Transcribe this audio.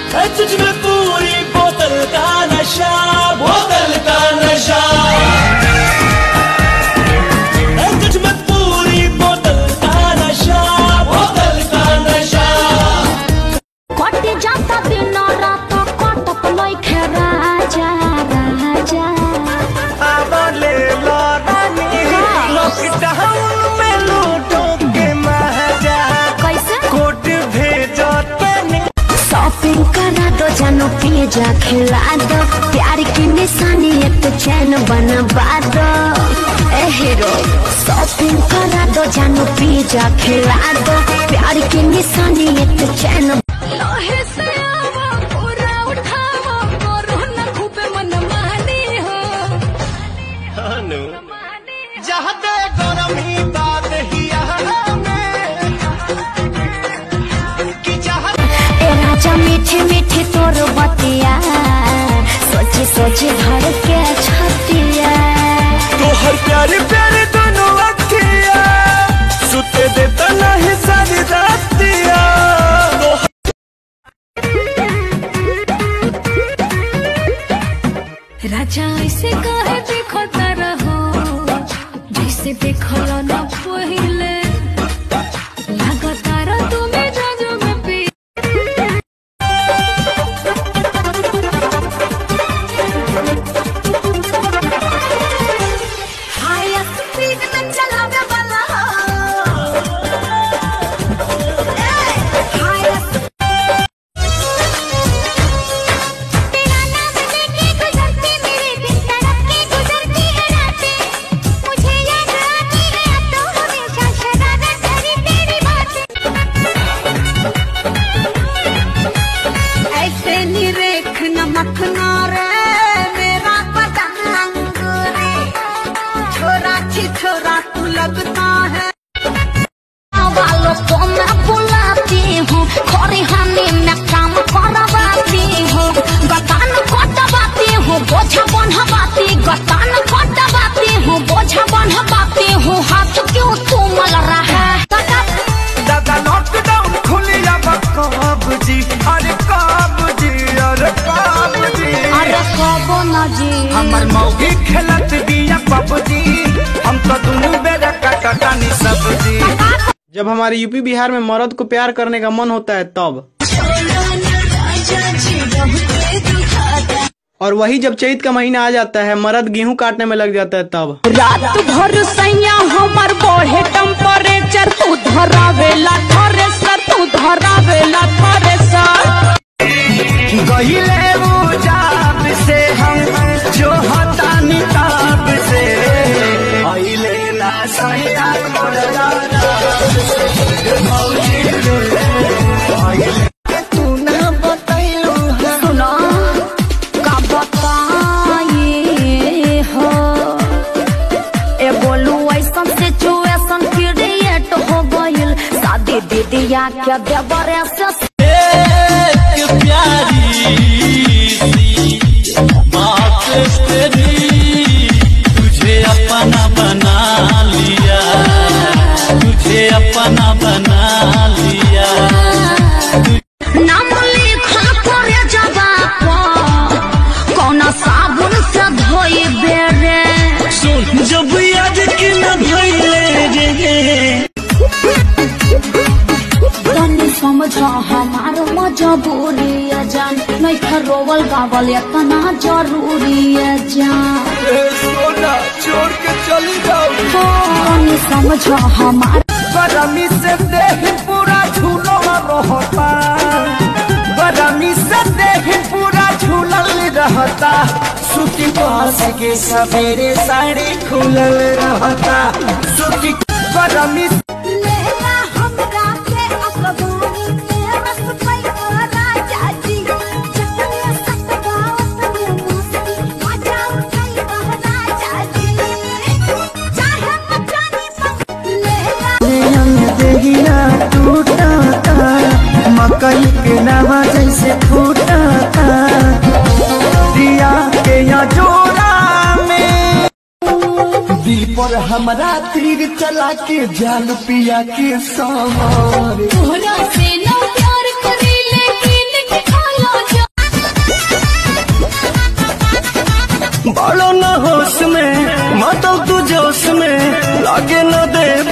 तुझ में पूरी बोतल का नशा, बोतल का नशा, तुझ में पूरी बोतल का नशा, बोतल का नशा। कटे जाता दिन रात कटत लइखे राजा राजा। अब ले लो रानी लॉकडाउन में लूटो के महाजा। कैसे कोट भेजो तनी शॉपिंग करा दो जानो पिज्जा खिला दो, प्यार की निशानी एक चैन बनवा दो। ए हीरो शॉपिंग करा दो जानो पिज्जा खिला दो, प्यार की निशानी एक चैन। लोहे से आवा पूरा उठावा करो ना खूबे मन मानी हो हनु जहते गरमी बात ही कि जहाँ ए राजा मीठी मीठी तोर बतिया, सोची सोची धर के छतिया। तोहर प्यारे प्यारे दोनों अखिया सुते देता नहीं सारी रातिया। राजा ऐसे कहे देखो तारा हो, जैसे देखो ना पहले लगा तारा तुम्हें जाजो में पी। हाय स्पीड में चलावे वाला छोरा तू लगता है वालों को मैं बुलाती हूँ, खोरी हानि में काम करवाती हूँ, गतान कटवाती हूँ, बोझा बन्हवाती, गतान कटवाती हूँ, बोझा बन्हवाती हूँ। हाथ क्यों तू मल रहा है दादा लॉकडाउन खुलिया कब जी, अरे कब जी, अरे कब जी, अरे कबो न जी। हमर मौगी खेलत दिया पबजी, हम तो दोनों बेरा कटानी सब्जी। जब हमारे यूपी बिहार में मर्द को प्यार करने का मन होता है तब, और वही जब चैत का महीना आ जाता है मर्द गेहूं काटने में लग जाता है तब। रात भर सैया हमर बढ़े टेम्परेचर, तू धरावेला थ्रेसर, तू धरावेला थ्रेसर। गहिले वो जाप से हम जो हतानी ताप से आइले ना सैया तू ना बताइलो सुनो का बताइए हो, ए बोलू ऐसा सिचुएशन क्रिएट हो गइल, शादी दीदिया के देवरे से प्यारी सी बात तेरी, तुझे अपना बना लिया, तुझे अपना बना लिया। नाम लिखा करे जवाब कौन साबुन से धोई बेरे। सुन जब याद की न भइले रे, समझो हमार मजबूरी है जान, नहीं खरोवल गावल इतना जरूरी है जान। सोना छोड़ के चली जाओ, नहीं समझो हमार गरमी से देह पूरा झूला रहता, गरमी से देह पूरा झूलल रहता, सूती बास के सवेरे साड़ी खुलल रहता, सूती गरमी टूटा मकई के नवा जैसे फूटा दिया के या जोड़ा में, दिल पर हमारा तीर चला के जाल पिया के सवार। तोहरा से ना प्यार करे लेकिन खाला तू जोश में लागे न दे